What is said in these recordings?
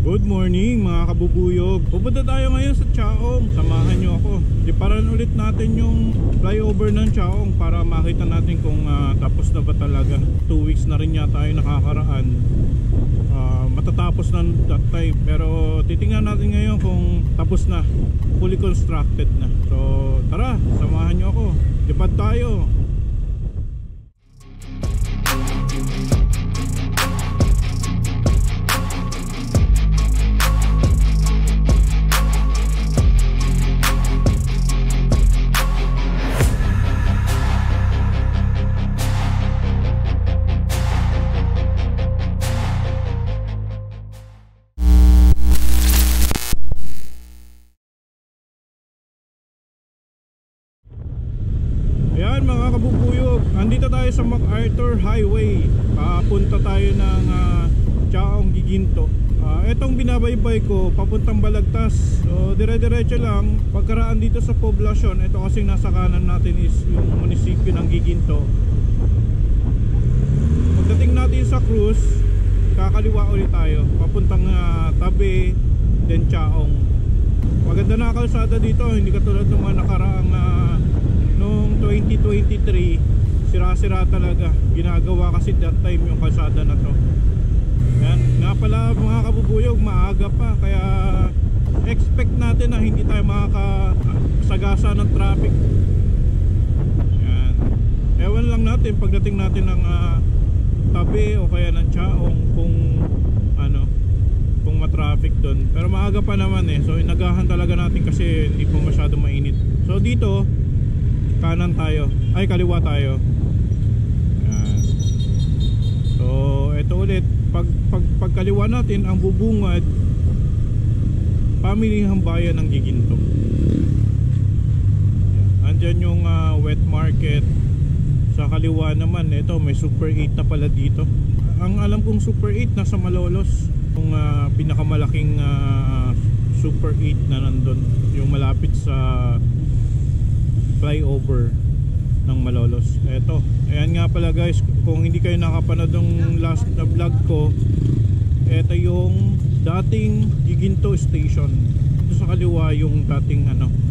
Good morning mga kabubuyog. Pupunta tayo ngayon sa Chaong. Samahan nyo ako. Iparan ulit natin yung flyover ng Chaong para makita natin kung tapos na ba talaga. 2 weeks na rin yata tayo nakakaraan. Matatapos na that time. Pero titingnan natin ngayon kung tapos na. Fully constructed na. So tara, samahan nyo ako. Lipad tayo. Ayan mga kabubuyog, andito tayo sa MacArthur Highway. Papunta tayo ng Chaong Giginto. Etong binabaybay ko papuntang Balagtas. So dire-diretso lang. Pagkaraan dito sa poblasyon, ito kasing nasa kanan natin is yung munisipyo ng Giginto. Pagdating natin sa Cruz, kakaliwa ulit tayo papuntang Tabi, then Chaong. Maganda na kalsada dito, hindi katulad ng mga nakaraang noong 2023, sira-sira talaga. Ginagawa kasi that time yung kalsada na to. Yan, nga pala mga kabubuyog, maaga pa. Kaya expect natin na hindi tayo makakasagasa ng traffic. Yan. Ewan lang natin pagdating natin ng Tabi o kaya ng Chaong kung matraffic doon. Pero maaga pa naman so inagahan talaga natin kasi hindi pa masyado mainit. So dito kanan tayo, ay kaliwa tayo. Ayan. So ito ulit, pagkaliwa natin ang bubungad pamilihang bayan ng Giginto. Andyan yung wet market. Sa kaliwa naman, ito may Super 8 na pala dito. Ang alam kong Super 8 nasa Malolos, yung pinakamalaking Super 8 na nandun, yung malapit sa flyover ng Malolos. Eto, ayan nga pala guys, kung hindi kayo nakapanood ng last na vlog ko, eto yung dating Giginto Station. Ito sa kaliwa yung dating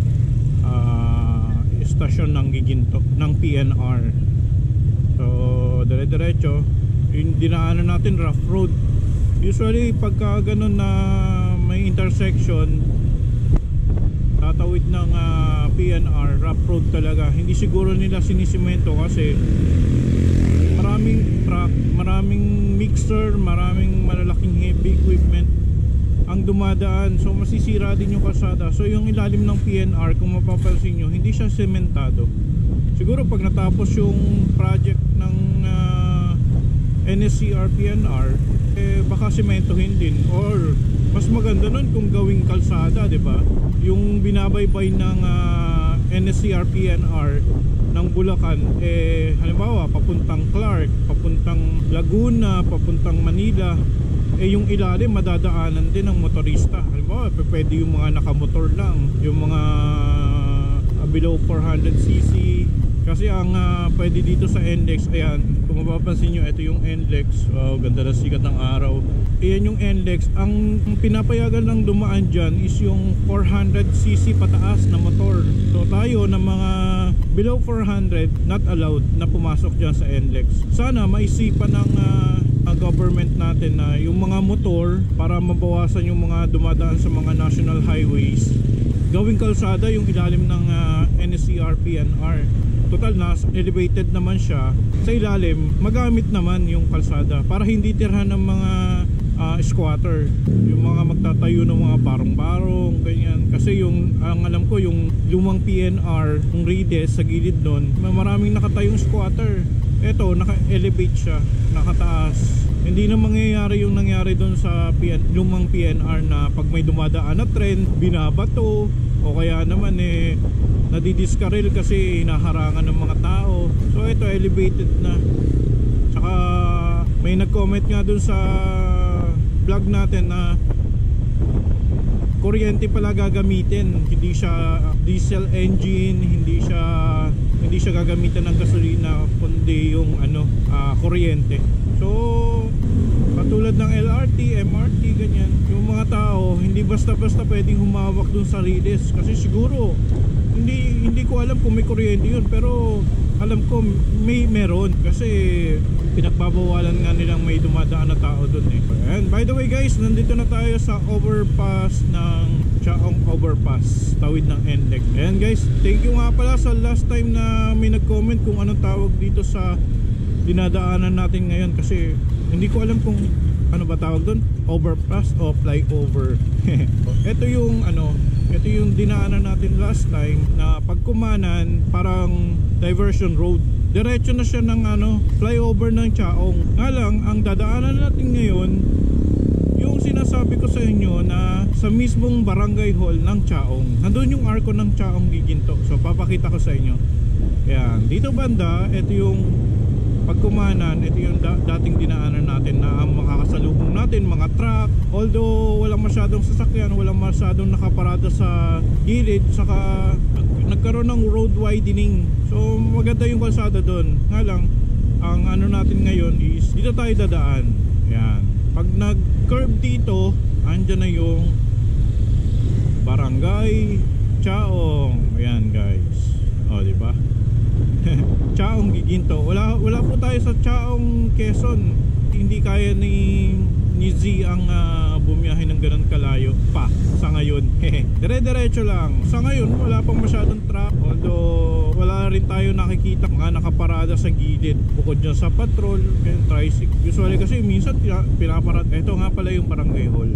stasyon ng Giginto, ng PNR. So dire-diretso yung dinaanan natin, rough road. Usually pagka ganun na may intersection, tatawid ng PNR, rough road talaga. Hindi siguro nila sinisimento kasi maraming truck, maraming mixer, maraming malalaking heavy equipment ang dumadaan. So masisira din yung kalsada. So yung ilalim ng PNR, kung mapapansin nyo, hindi siya sementado. Siguro pag natapos yung project ng NSCR PNR, baka sementohin din. Or mas maganda nun kung gawing kalsada, diba? Yung binabaybay ng NSCR PNR ng Bulacan, halimbawa papuntang Clark, papuntang Laguna, papuntang Manila, yung ilalim madadaanan din ng motorista. Halimbawa pwede yung mga nakamotor lang, yung mga below 400cc. Kasi ang pwede dito sa NLEX, ayan, kung mapapansin nyo, ito yung NLEX. Wow, ganda na sikat ng araw. Ayan yung NLEX. Ang pinapayagan ng dumaan dyan is yung 400cc pataas na motor. So tayo na mga below 400, not allowed na pumasok dyan sa NLEX. Sana maisipan ng government natin na yung mga motor, para mabawasan yung mga dumadaan sa mga national highways, gawing kalsada yung ilalim ng NSCR PNR. Total na elevated naman siya. Sa ilalim magamit naman yung kalsada para hindi tirhan ng mga squatter, yung mga magtatayo ng mga barong-barong ganyan. Kasi yung ang alam ko, yung lumang PNR, yung Rides sa gilid nun, maraming nakatayong squatter. Eto, naka-elevate siya, nakataas. Hindi na mangyayari yung nangyari doon sa lumang PNR na pag may dumadaan na tren, binabato, o kaya naman nadidiskaril kasi hinaharangan ng mga tao. So ito, elevated na. Tsaka may nag-comment nga dun sa vlog natin na kuryente pala gagamitin, hindi siya diesel engine, hindi siya gagamitan ng gasolina, kundi yung kuryente. So katulad ng LRT, MRT, ganyan, yung mga hindi basta-basta pwedeng humawak dun sa release kasi siguro hindi ko alam kung may kuryente yun, pero alam ko meron kasi pinagbabawalan nga nilang may dumadaan na tao dun eh. And by the way guys, nandito na tayo sa overpass ng Chaong Overpass, tawid ng NLEX. And guys, thank you nga pala sa last time na may nag-comment kung anong tawag dito sa dinadaanan natin ngayon, kasi hindi ko alam kung ano ba tawag doon, overpass o flyover. Ito yung dinaanan natin last time na pagkumanan, parang diversion road. Diretso na siya ng flyover ng Chaong. Nga lang, ang dadaanan natin ngayon, yung sinasabi ko sa inyo na sa mismong barangay hall ng Chaong. Nandun yung arko ng Chaong giginto. So papakita ko sa inyo. Yan, dito banda, ito yung pagkumanan, ito yung dating dinaanan natin na ang makakasalubong natin, mga truck. Although walang masyadong sasakyan, walang masyadong nakaparada sa gilid, saka nagkaroon ng road widening. So maganda yung kalsada doon. Nga lang, ang natin ngayon is dito tayo dadaan. Yan. Pag nag-curve dito, andyan na yung barangay Chaong. Ayan guys. O, diba? Chaong giginto. Wala po tayo sa Chaong Quezon. Hindi kaya ni Z ang bumiyahe ng ganun kalayo pa sa ngayon. Dire-diretso lang. Sa ngayon wala pang masyadong truck, although wala rin tayo nakikita mga nakaparada sa gilid bukod dyan sa patrol and tricycle. Usually kasi minsan pinaparad. Ito nga pala yung barangay hall.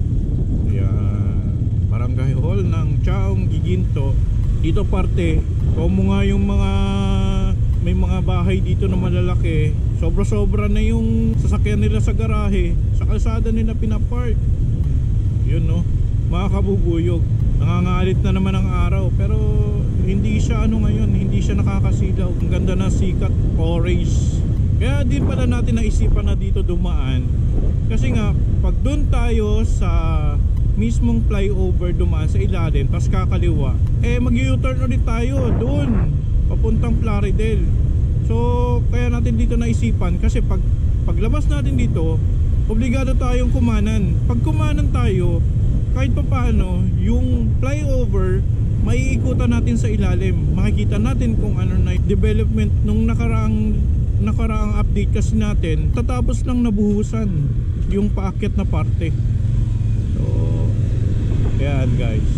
Ayan, barangay hall ng Chaong Giginto. Dito parte, kung nga yung may mga bahay dito na malalaki, sobra-sobra na yung sasakyan nila sa garahe, sa kalsada nila pinapark. Yun no, mga kabubuyog. Nangangalit na naman ang araw, pero hindi siya ngayon, hindi siya nakakasilaw. Ang ganda na sikat, orange. Kaya din pala natin naisipan na dito dumaan. Kasi nga, pag doon tayo sa mismong flyover dumaan sa ilalim, tapos kakaliwa, mag-U-turn ulit tayo doon papuntang Plaridel. So kaya natin dito naisipan, kasi paglabas natin dito, obligado tayong kumanan. Pag kumanan tayo, kahit pa paano yung flyover maiikutan natin sa ilalim, makikita natin kung ano na development nung nakaraang update kasi natin. Tatapos lang nabuhusan yung paakyat na parte. So yan guys,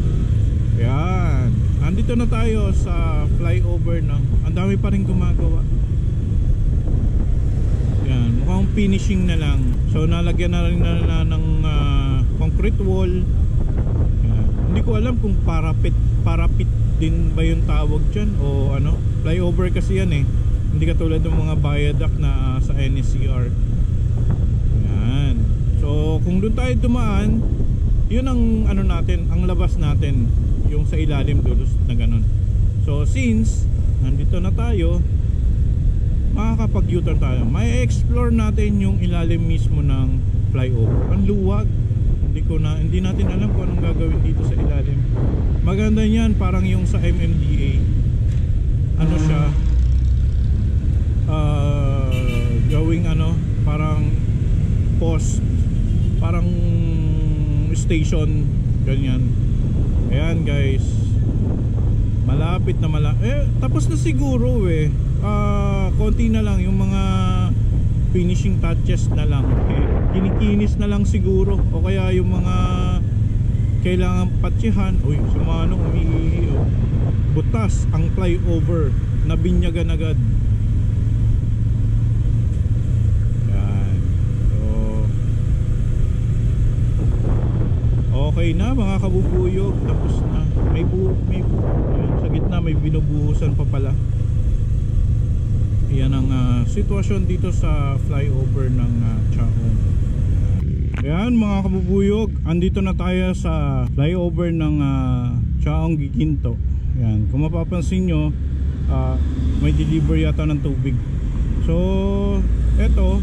yan, andito na tayo sa flyover ng, ang dami pa rin gumagawa. Yan, mukhang finishing na lang. So nalagyan na rin na ng concrete wall. Yan. Hindi ko alam kung parapet din ba yung tawag dyan o flyover kasi yan hindi katulad ng mga viaduct na sa NSCR. Yan. So kung doon tayo dumaan, yun ang natin, ang labas natin, yung sa ilalim dulos na ganun. So since nandito na tayo, makakapag-U-turn tayo, may explore natin yung ilalim mismo ng flyover. Ang luwag, hindi natin alam kung anong gagawin dito sa ilalim. Maganda niyan, parang yung sa MMDA, siya gawing parang post, parang station, ganyan. Ayan guys, malapit na tapos na siguro konti na lang yung mga finishing touches na lang, kinikinis na lang siguro, o kaya yung mga kailangan patsihan. Uy, si Manong umiihi. Butas ang flyover, nabinyagan agad. Okay na mga kabubuyog, tapos na. May sa gitna may binubuhusan pa pala. Yan ang sitwasyon dito sa flyover ng Chaong. Ayan mga kabubuyog, andito na tayo sa flyover ng Chaong Giginto. Ayan, kung mapapansin nyo, may deliver yata ng tubig. So eto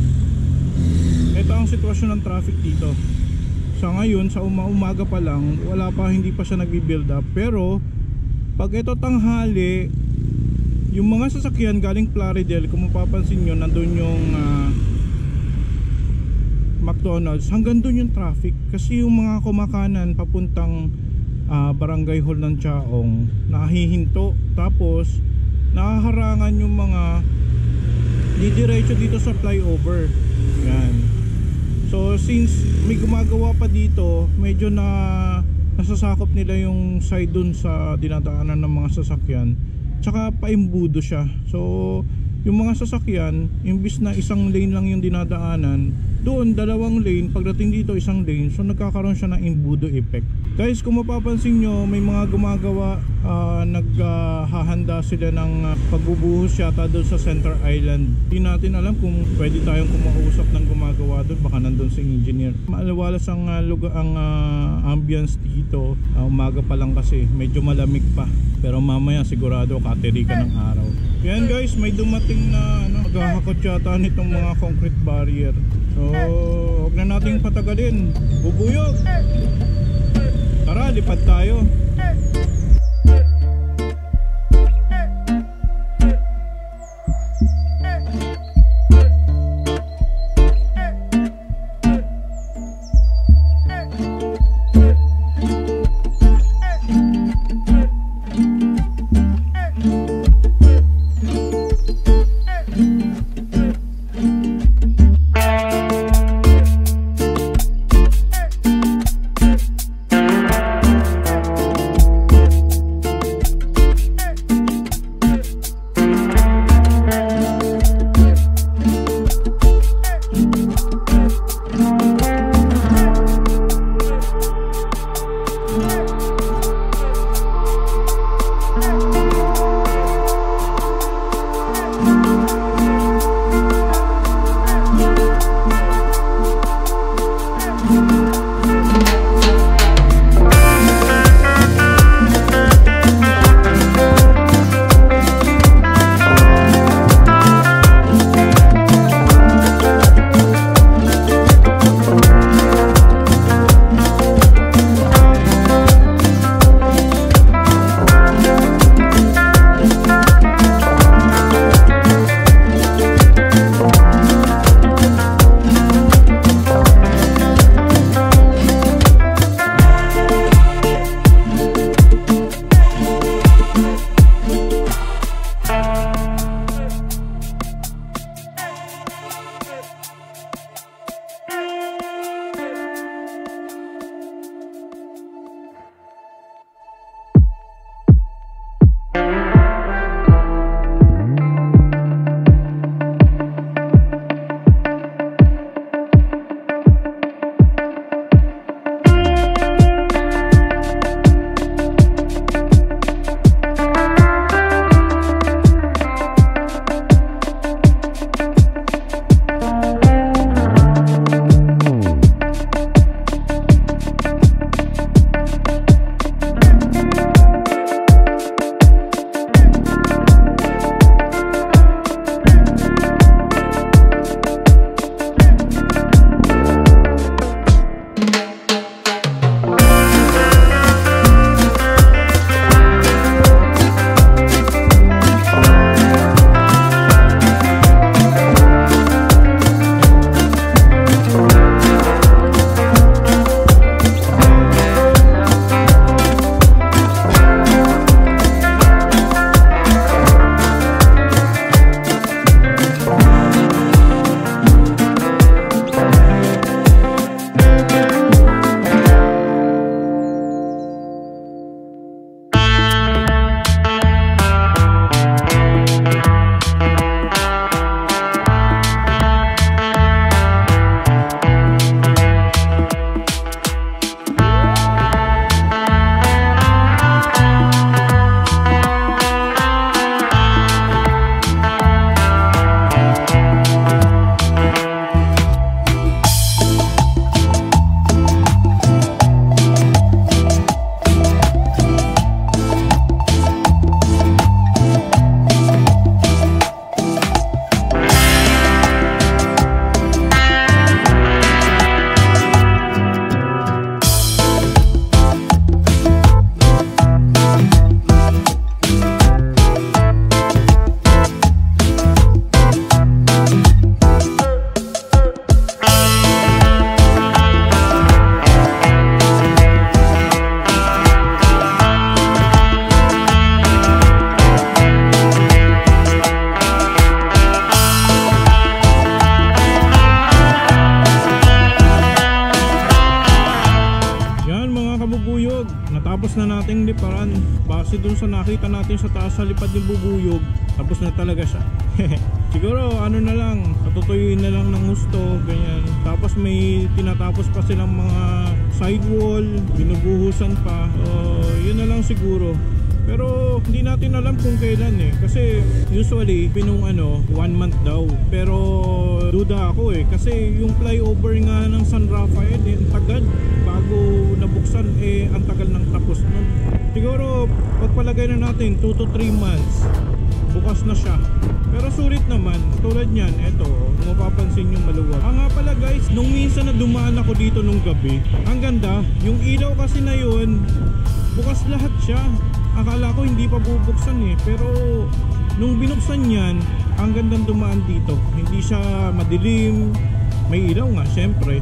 ang sitwasyon ng traffic dito. Sa ngayon, sa umaga pa lang, hindi pa siya nagbi-build up. Pero pag ito tanghali, yung mga sasakyan galing Plaridel, kung mapapansin nyo, nandun yung McDonald's, hanggang doon yung traffic. Kasi yung mga kumakanan papuntang Barangay Hall ng Chaong nahihinto, tapos nahaharangan yung mga didiretso dito sa flyover. Yan. So since may gumagawa pa dito, medyo nasasakop nila yung side dun sa dinadaanan ng mga sasakyan, tsaka paimbudo siya. So yung mga sasakyan, imbis na isang lane lang yung dinadaanan, doon dalawang lane, pagdating dito isang lane. So nagkakaroon siya ng imbudo effect. Guys, kung mapapansin nyo, may mga gumagawa, naghahanda sila ng pagbubuhos yata doon sa Center Island. Hindi natin alam kung pwede tayong kumausap ng gumagawa doon, baka nandun si engineer. Maalawalas ang ambience dito. Umaga pa lang kasi, medyo malamig pa, pero mamaya sigurado kateri ka ng araw. Yan guys, may dumating na maghahakot yata nitong mga concrete barrier. So huwag na nating patagalin, bubuyog. Tara, lipad tayo. Tapos na nating liparan. Base dun sa nakita natin sa taas sa lipad ng bubuyog, tapos na talaga siya. Siguro ano na lang, patutuyuin na lang ng gusto, ganyan. Tapos may tinatapos pa silang mga sidewall, binubuhusan pa. Yun na lang siguro. Pero hindi natin alam kung kailan kasi usually pinong 1 month daw, pero duda ako kasi yung flyover nga ng San Rafael ang tagal bago nabuksan, ang tagal ng tapos nun. Siguro pagpalagay na natin 2 to 3 months bukas na siya, pero sulit naman. Tulad nyan, eto, mapapansin yung maluwag. Nga pala guys, nung minsan na dumaan ako dito nung gabi, ang ganda, yung ilaw kasi na yun bukas lahat siya. Akala ko hindi pa bubuksan pero nung binuksan yan, ang gandang dumaan dito. Hindi siya madilim, may ilaw nga syempre.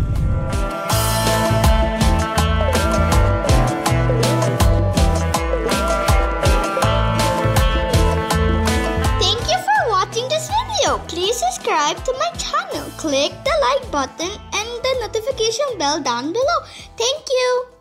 Thank you for watching this video. Please subscribe to my channel. Click the like button and the notification bell down below. Thank you.